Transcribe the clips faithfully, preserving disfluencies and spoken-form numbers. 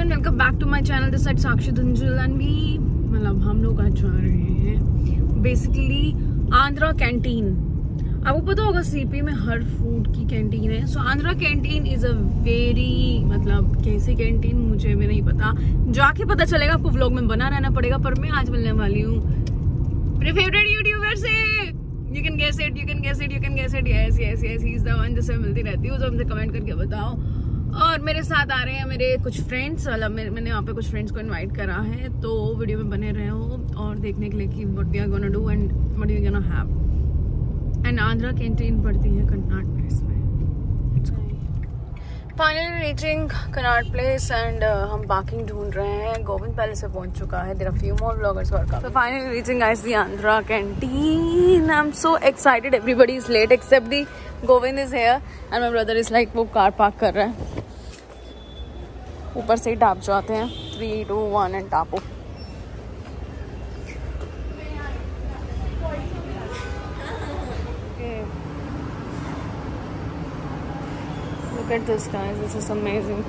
Welcome back to my channel this side Sakshi Dhunjal and we मतलब हम लोग आज जा रहे हैं बेसिकली आंध्रा कैंटीन। आपको पता होगा सीपी में हर फूड की कैंटीन है। So Andhra canteen is a very मतलब कैसी कैंटीन मुझे भी नहीं पता, जाके पता चलेगा। आपको व्लॉग में बना रहना पड़ेगा। पर मैं आज मिलने वाली हूँ मेरे फेवरेट यूट्यूबर से। You can guess it, you can guess it, you can guess it. Yes yes yes, he is the one जिससे मिलती रहती हूँ। तो हमसे कमेंट करके बताओ। और मेरे साथ आ रहे हैं मेरे कुछ फ्रेंड्स, मतलब मैंने यहाँ पे कुछ फ्रेंड्स को इनवाइट करा है। तो वीडियो में बने रहे हो और देखने के लिए कि what we are gonna do and what we gonna have. And Andhra canteen पड़ती है कन्नाट प्लेस में। Finally reaching Connaught Place and हम पार्किंग ढूंढ रहे हैं। गोविंद पहले से पहुंच चुका है। There are few more vloggers work out. So finally reaching guys the Andhra canteen. I'm so excited. Everybody is late except the Govind is here and my brother is like वो car park कर रहा है। ऊपर से ही टाप जाते हैं। थ्री टू वन एंड टापो। Look at this guys, this is amazing.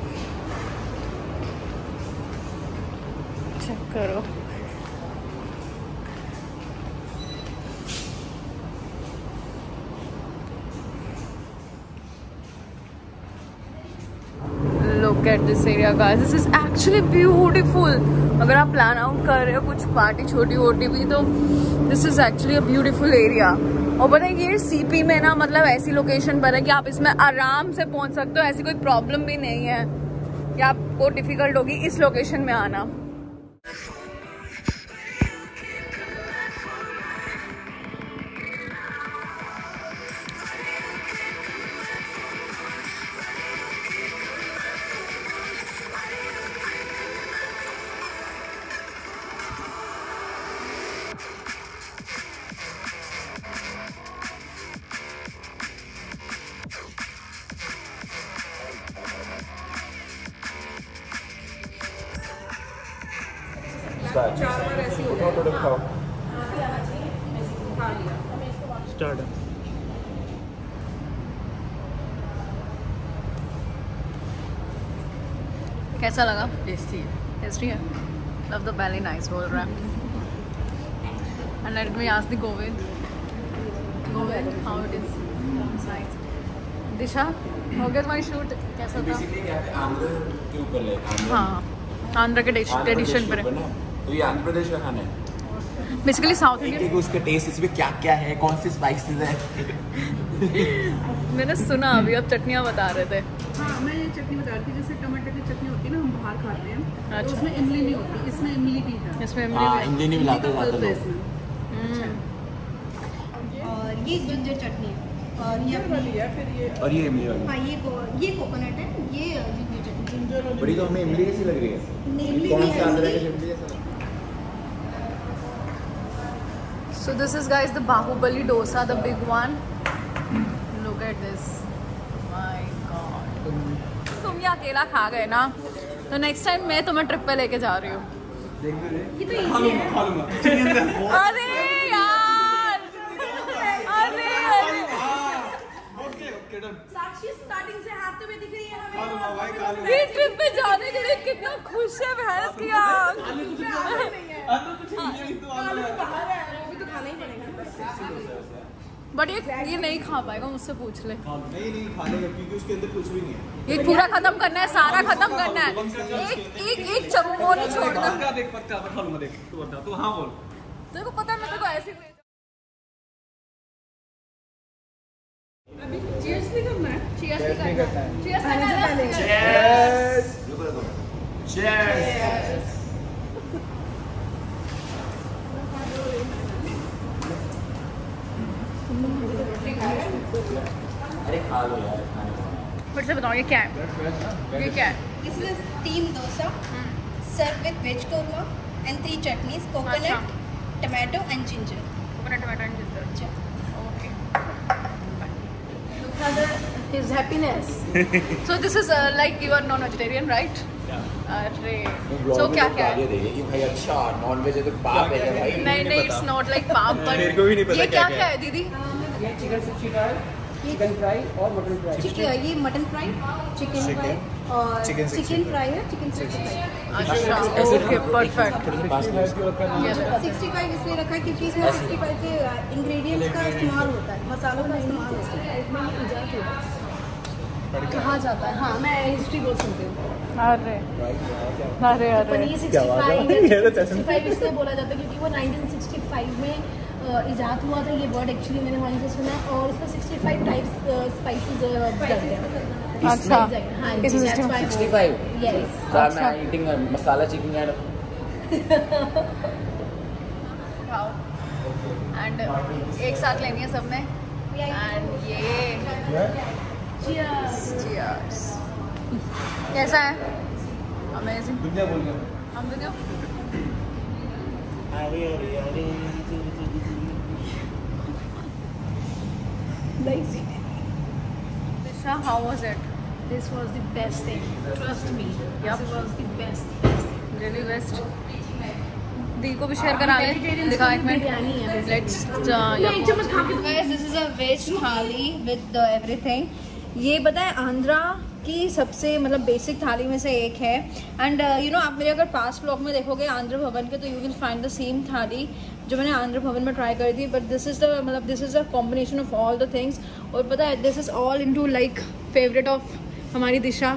Check करो। Look at this area guys, this is actually beautiful. अगर आप प्लान आउट कर रहे हो कुछ पार्टी छोटी वोटी भी तो this is actually a beautiful area. और पता है ये सीपी में ना मतलब ऐसी लोकेशन पर है कि आप इसमें आराम से पहुंच सकते हो। ऐसी कोई प्रॉब्लम भी नहीं है कि आपको डिफिकल्ट होगी इस लोकेशन में आना। चार बार ऐसी हो गई। खाओ स्टार्ट। कैसा लगा? टेस्टी है। टेस्टी है। लव द बेली नाइस बोल रहा है। And let me ask the Govind Govind how it is nice. Disha हो गया तुम्हारी शूट? कैसा था? बेसिकली क्या है आंध्र के ऊपर ले। हाँ आंध्र के ट्रेडिशन पर है। तो ये आंध्र प्रदेश का खाना है बेसिकली साउथ इंडियन। एक उसका टेस्ट इसमें क्या क्या है, कौन सी स्पाइसेस है। मैंने सुना अभी आप चटनियाँ बता रहे थे। हाँ मैं ये चटनी बता रही थी जैसे टमाटर की चटनी होती है ना हम बाहर खाते हैं। अच्छा। तो उसमें इमली नहीं होती, इसमें इमली भी है। इसमें हाँ इमली नहीं मिलाते इमली का ज़्यादा पल्प है लोग। इसमें। और ये जिंजर चटनी है और ये अपनी है फिर ये और ये इमली वाली। हाँ ये को, ये कोकोनट है, ये जिंजर चटनी। जिंजर वाली बड़ी तो हमें इमली कैसी लग रही है? इमली कौन भी सी है आंध्र इसकी। की इमली है? So this is guys the Bahubali dosa, the big one. Look at this. My God. तुम ये अकेला खा गए ना, तो नेक्स्ट टाइम मैं तुम्हें ट्रिप पे लेके जा रही हूँ। ये तो इजी है। अरे यार, अरे अरे। साक्षी स्टार्टिंग से हाथ में दिख रही है हमें। ये ट्रिप पे जाने के लिए कितना खुश है भैंस की आँख। खाना ही पड़ेगा। बट ये ये नहीं खा पाएगा, मुझसे पूछ ले। नहीं नहीं खा लेगा क्योंकि उसके अंदर कुछ भी नहीं है। ये पूरा खत्म करना है, सारा खत्म करना है। एक एक एक चम्मच नहीं छोड़ना। देख पक्का खा लूंगा। देख तू बता, तू हाँ बोल। तेरे को पता है मैं तेरे को ऐसे ही चीयर्स नहीं करना है। चीयर्स नहीं करना है। चीयर्स करना है। चीयर्स। रुको रुको। चीयर्स। अरे खा लो यार खाने को। फिर से बताओ ये क्या है? ये क्या है? This is steamed dosa served with veg korma and three chutneys, coconut, tomato and ginger. Coconut, tomato and ginger. अच्छा। Okay. Look at his happiness. So this is uh, like you are non-vegetarian, right? अरे so क्या क्या है? कि भाई अच्छा non veg है तो पाप है भाई। नहीं नहीं, it's not like पाप, but मेरे को भी नहीं पता ये क्या क्या क्या है दीदी? ये chicken sixty five, chicken fry और मटन फ्राई। चिकन, ये मटन फ्राई, चिकन फ्राई और चिकन चिकन फ्राई है, चिकन सिक्सटी फाइव। अच्छा ओके परफेक्ट। सिक्सटी फाइव इसलिए रखा है क्योंकि इसमें सिक्सटी फाइव के इंग्रेडिएंट्स का इस्तेमाल होता है, मसालों का इस्तेमाल होता है। कहा जाता है, हाँ मैं हिस्ट्री बोल सकती हूँ। अरे अरे अरे paneer sixty five sixty five इसलिए बोला जाता है क्योंकि वो नाइनटीन सिक्सटी फाइव में इजाद हुआ था ये वर्ड, एक्चुअली मैंने वहीं से सुना, और इसमें सिक्सटी फाइव टाइप्स स्पाइसेस डलते हैं। अच्छा हाँ जी, इसमें that's why sixty five yes। मैं eating masala chicken and and एक साथ लेनी है सबने एंड ये Cheers। कैसा है? अमेजिंग। दुनिया बोल गया। हम दुनिया अरे अरे अरे Disha, how was it? This was the best thing, trust me। Yup। This was the best best Really best। दी को भी शेयर करा ले, दिखा एक मिनट। बिरयानी है Let's एक चम्मच खा के। Guys, this is a veg थाली with the everything। ये पता है आंध्रा की सबसे मतलब बेसिक थाली में से एक है। एंड यू नो आप मेरे अगर पास्ट ब्लॉग में देखोगे आंध्र भवन के, तो you will find the same thali जो मैंने आंध्र भवन में ट्राई करी थी। बट दिस इज द मतलब this is a combination of all the things. और पता है this is all into like favourite of हमारी दिशा।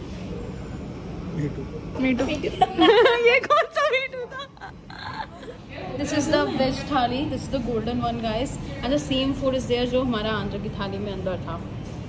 मीटू ये कौन सा मीटू था? This is the veg thali, this is the golden one guys, and the same food is there जो हमारा आंध्र की थाली में अंदर था।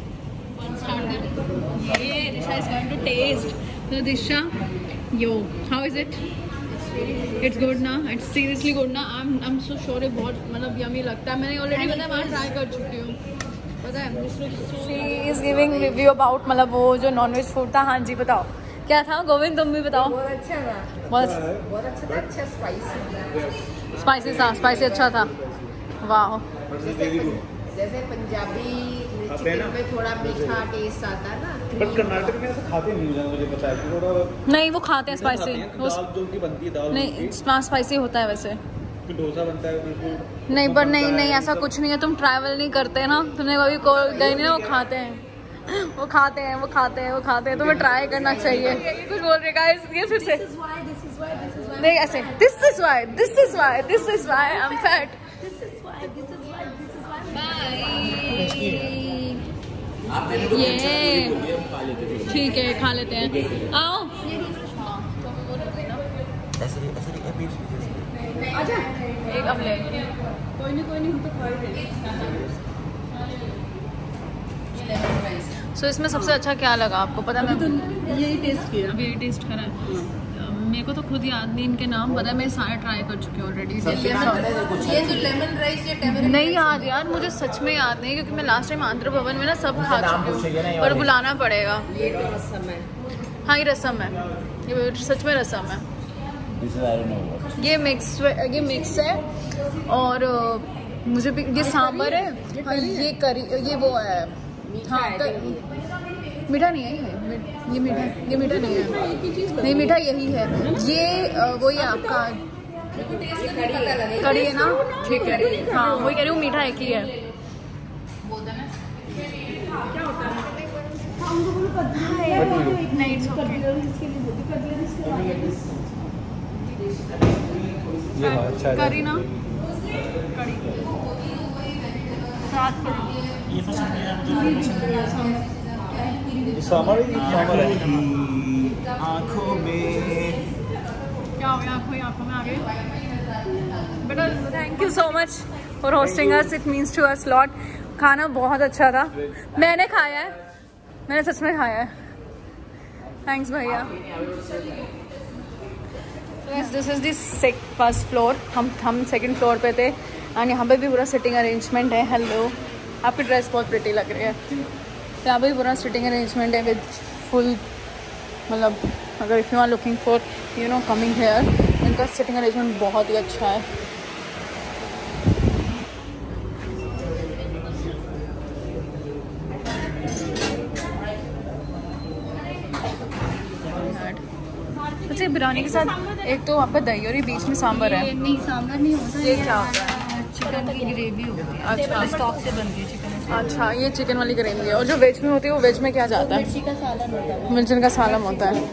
ये Disha is going to taste. So Disha, yo, how is it? It's good ना? It's seriously good ना? I'm I'm so sure ये बहुत मतलब yummy लगता है। मैंने ऑलरेडी पता है वहाँ ट्राई कर चुकी हूँ, पता है। This looks so She is giving review about मतलब वो जो नॉनवेज फूड था। हाँ जी बताओ क्या था? गोविंद तुम भी बताओ। बहुत अच्छा था, बहुत बहुत अच्छा था, अच्छा स्पाइसी। स्पाइसी था, स्पाइसी अच्छा था। वाह। जैसे पंजाबी चिकन में थोड़ा मीठा टेस्ट आता है ना। बट कर्नाटक में ऐसा खाते नहीं मुझे मुझे पता है कि थोड़ा नहीं वो खाते हैं स्पाइसी। वो दाल जो की बनती है दाल नहीं स्पाइसी होता है वैसे। फिर डोसा बनता है बिल्कुल नहीं पर नहीं नहीं ऐसा कुछ नहीं है। तुम ट्रैवल नहीं करते ना, तुमने कभी गए नहीं ना। वो खाते हैं वो खाते हैं वो खाते हैं वो खाते हैं तुम्हें ट्राई करना चाहिए। कुछ बोल रहे गाइस ये फिर से नहीं ऐसे this is why this is why this is why I am fat. ये ठीक है खा लेते हैं। आओ एक अब ले कोई नहीं कोई नहीं हम तो खा ही रहे। सो so, इसमें सबसे अच्छा क्या लगा आपको? पता मैं तो यही टेस्ट किया, अभी टेस्ट करा है। मेरे को तो खुद याद नहीं इनके नाम, पता है मैं सारे ट्राई कर चुकी हूँ ऑलरेडी। ये जो लेमन राइस या टैमरिंड नहीं याद यार, मुझे सच में याद नहीं क्योंकि मैं लास्ट टाइम आंध्र भवन में ना सब खा चुकी हूँ, पर बुलाना पड़ेगा। ये तो रसम है। हाँ ये रसम है, ये सच में रसम है। ये मिक्स ये मिक्स है और मुझे भी ये सांबर है, ये करी ये वो है। हाँ मीठा नहीं है ये ये मीठा ये मीठा नहीं है, नहीं मीठा यही है। ये वही है आपका कड़ी है ना। हाँ वही कह रही हूँ, मीठा एक ही है। करी ना कड़ी सांभर ही सांभर है आँखों में। क्या हो गया आपको? आँखों में आ गए बेटा। Thank you so much for hosting us, it means to us lot. खाना बहुत अच्छा था, मैंने खाया है, मैंने सच में खाया है। थैंक्स भैया। This is this first floor, हम हम सेकंड फ्लोर पे थे एंड यहाँ पे भी पूरा सिटिंग अरेंजमेंट है। हेलो, आपकी ड्रेस बहुत प्रिटी लग रही है। यहाँ पे भी पूरा सिटिंग अरेंजमेंट है विद फुल मतलब अगर if you are looking for you know coming here, इनका सिटिंग अरेंजमेंट बहुत ही अच्छा है। अच्छा बिरयानी के साथ एक तो आपका दही और ये बीच में सांभर है। नहीं सांभर नहीं होता, ये क्या होता है? चिकन की ग्रेवी होती है। अच्छा स्टॉक से बनती है चिकन। अच्छा ये चिकन वाली करेंगे। और जो वेज में होती है वो वेज में क्या जाता है? मिर्ची का सालन होता है। मिर्चन का सालन होता है।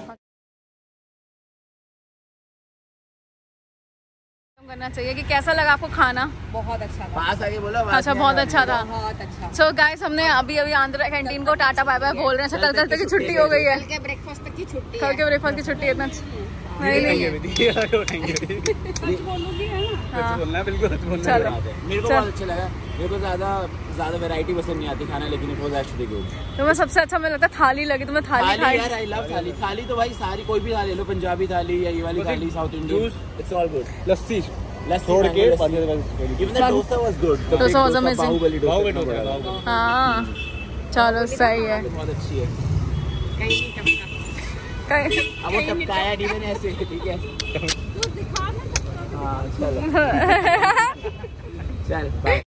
करना चाहिए कि कैसा लगा आपको खाना? बहुत अच्छा था। पास आगे बोलो। अच्छा बहुत अच्छा था। बहुत अच्छा। सो गाइस हमने अभी अभी आंध्रा कैंटीन को टाटा बाय बाय बोल रहे हैं। कल कल तक की छुट्टी हो गई है। कल के ब्रेकफास्ट तक की छुट्टी कल के ब्रेकफास्ट की छुट्टी है। इतना नहीं नहीं बोलना बिल्कुल बोलना। चलो मेरे को बहुत अच्छा लगा। मेरे को ज्यादा ज्यादा वैरायटी पसंद नहीं आती खाना, लेकिन इट वाज एक्चुअली गुड। तुम्हें सबसे अच्छा मुझे लगता है थाली लगी। तुम्हें थाली थाली खाई? यार आई लव थाली। थाली तो भाई सारी कोई भी थाली ले लो, पंजाबी थाली या ये वाली थाली, south Indian, it's all good. लस्सी लस्सी छोड़ के बाकी even the dosa was good. Dosa was amazing। Baahubali Baahubali dosa dosa, Baahubali. हाँ चलो सही है। बहुत अच्छी है। कहीं नहीं टपका। कहीं अब वो टपकाया नहीं मैंने ऐसे, ठीक है। तू दिखा ना। हाँ चलो चल बाय।